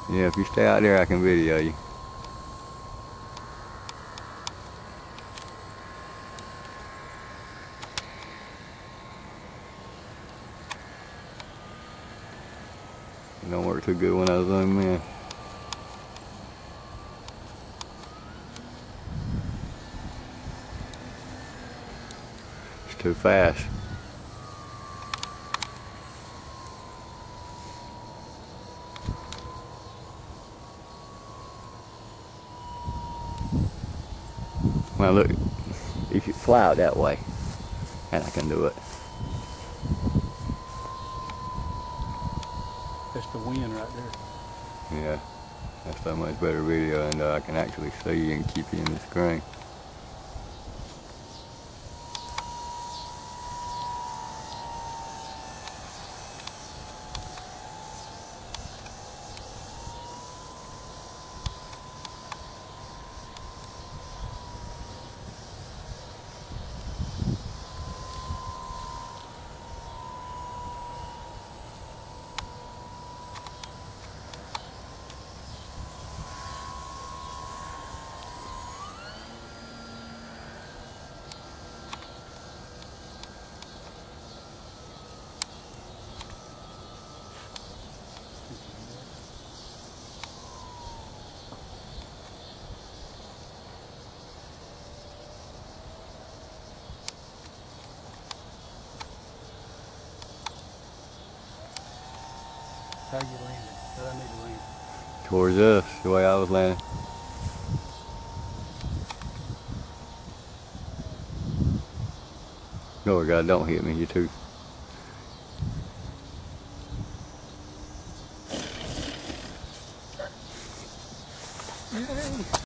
Yeah, if you stay out there, I can video you. It don't work too good when I zoom in. It's too fast. Well, look, you should fly out that way, and I can do it. That's the wind right there. Yeah, that's so much better video, and I can actually see you and keep you in the screen. How you landed? How I need to land? Towards us, the way I was landing. Oh God, don't hit me, you too.